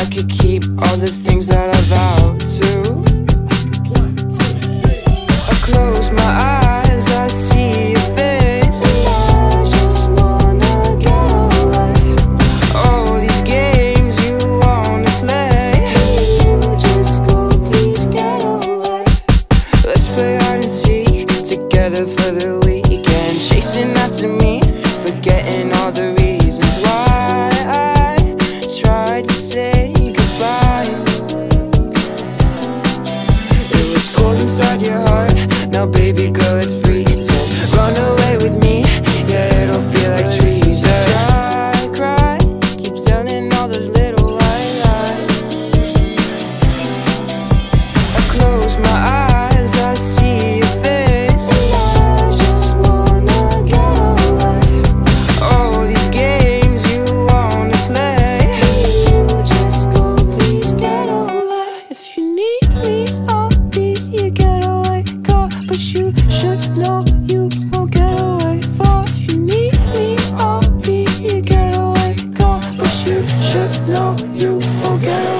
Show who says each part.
Speaker 1: I could keep all the things that I vowed to. I close my eyes, I see your face, and I just wanna get away. All these games you wanna play, you just go, please get away. Let's play hide and seek together for the weekend, chasing after me, forgetting all the reasons why I tried to say goodbye. It was cold inside your heart, now baby girl it's freezing. Run away with me, yeah it'll feel like treason. Cry, cry, keep telling all those little white lies. I close my eyes, I see your face, and I just wanna get away. All these games you wanna play, you just go, please get away. If you need me, I'll be your getaway car, but you should know you won't get away far. If you need me, I'll be your getaway car, but you should know you won't get away.